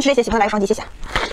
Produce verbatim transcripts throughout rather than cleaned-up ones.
天吃这些，喜欢来个双击，谢谢。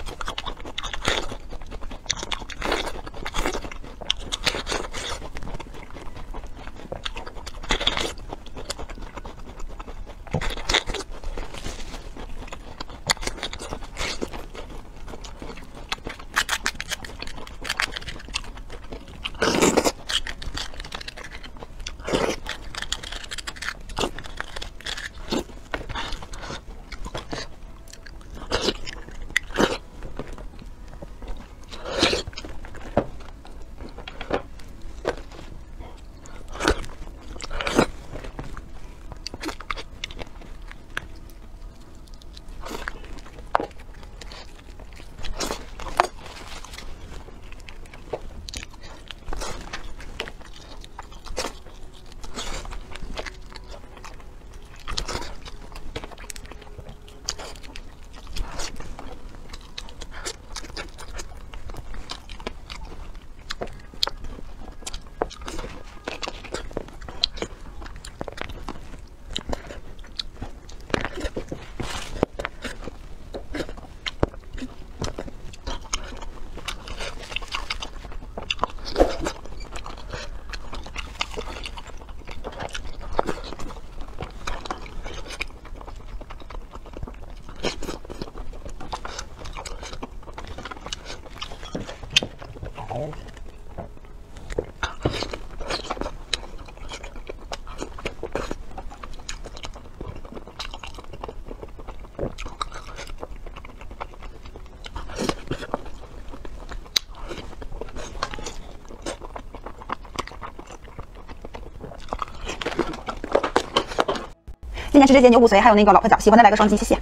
今天吃这些牛骨髓，还有那个老婆饺，喜欢的来个双击，谢谢。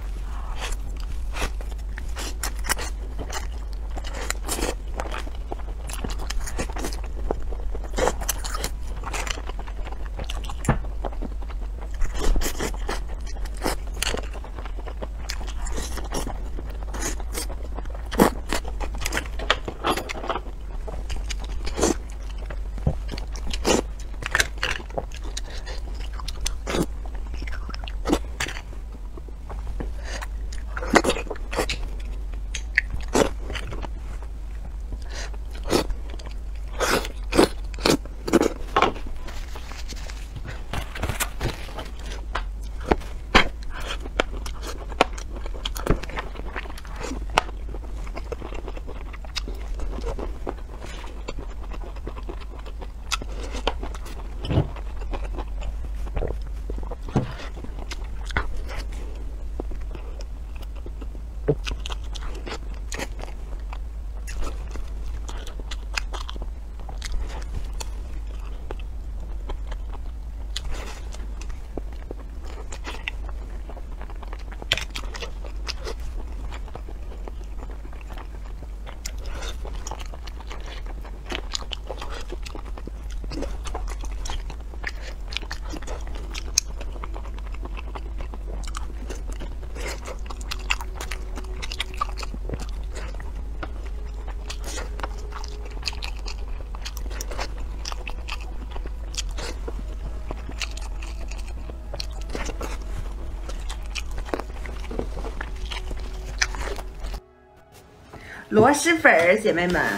螺蛳粉儿，姐妹们，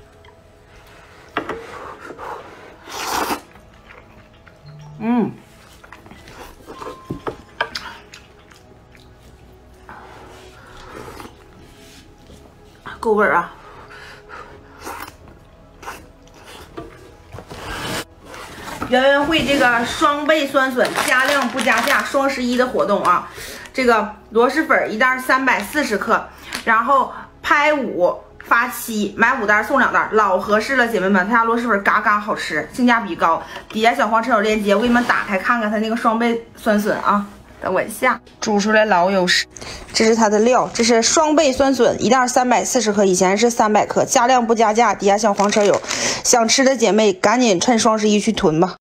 嗯，够味儿啊！圆圆会这个双倍酸笋加量不加价双十一的活动啊，这个螺蛳粉一袋三百四十克，然后。 拍五发七，买五袋送两袋，老合适了，姐妹们，他家螺蛳粉嘎嘎好吃，性价比高。底下小黄车有链接，我给你们打开看看它那个双倍酸笋啊。等我一下，煮出来老有食。这是它的料，这是双倍酸笋，一袋三百四十克，以前是三百克，加量不加价。底下小黄车有，想吃的姐妹赶紧趁双十一去囤吧。